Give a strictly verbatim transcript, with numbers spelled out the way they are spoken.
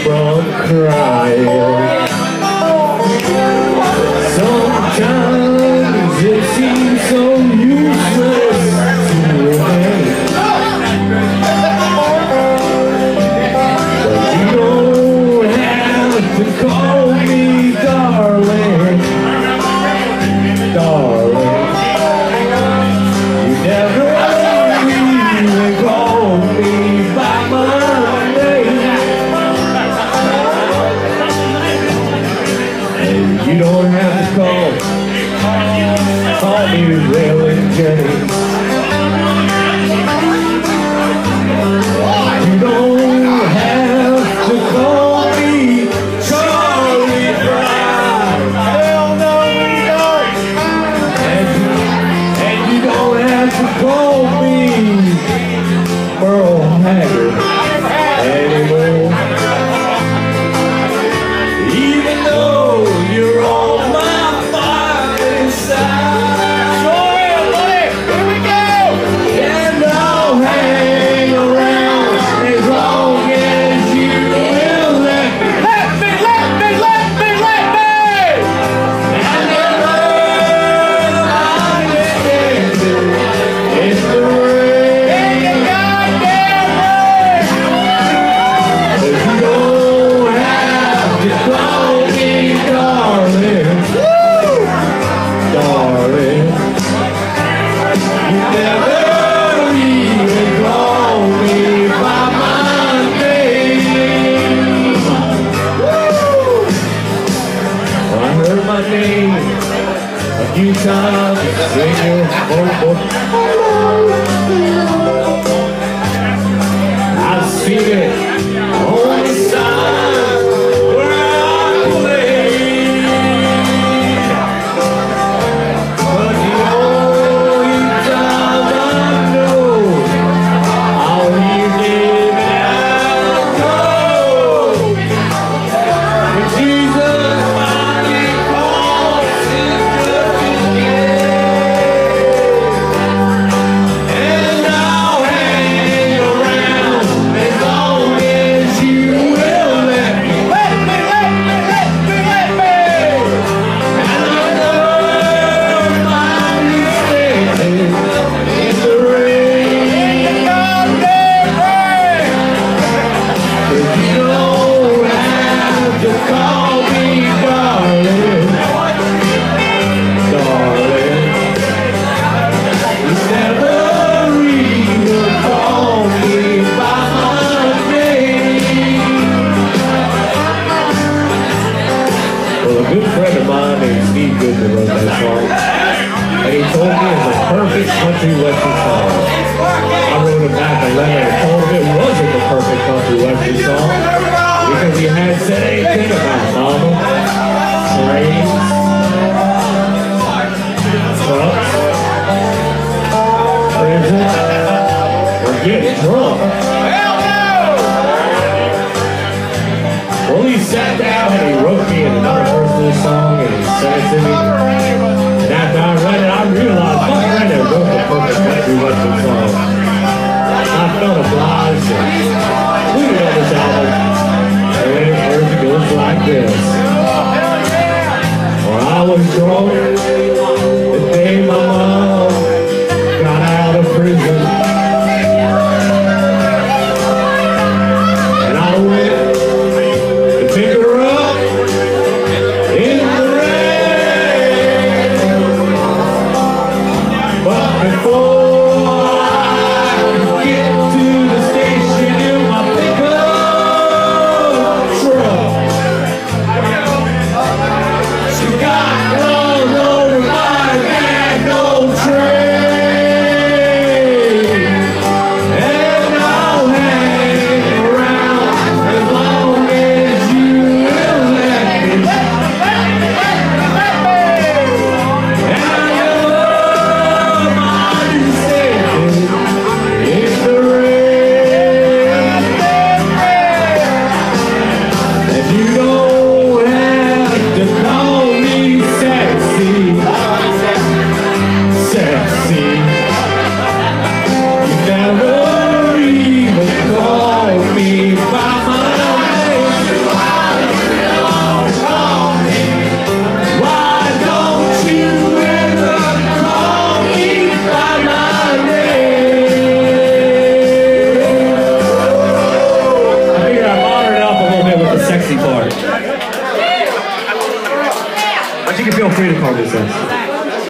from crying. Sometimes it seems so useless to remain, but you don't have to call me darling, darling. You never even call me by my name, and you don't have to call Call me Railing Jenny. You don't have to call me Charlie Brown. Hell no, you don't. And, and you don't have to call me Merle Haggard anymore. Even though you're on my few times in your vocal. I've seen it on the side where I played, but the only time I know I'll leave it out cold. When Jesus finally calls his country western song. I wrote him back a letter and told him it wasn't the perfect country western song because he had said anything about mama, trains, trucks, prison, or getting drunk. Well, he sat down and he wrote me another verse of this song and he sent it to me. And after I read it, I realized my friend had wrote the perfect country western song. I felt obliged to include it on this album. And the verse goes like this. Well, I was drunk the day my mom got out of prison. And I went to pick her up in the rain. sexy part. But you can feel free to call me sexy.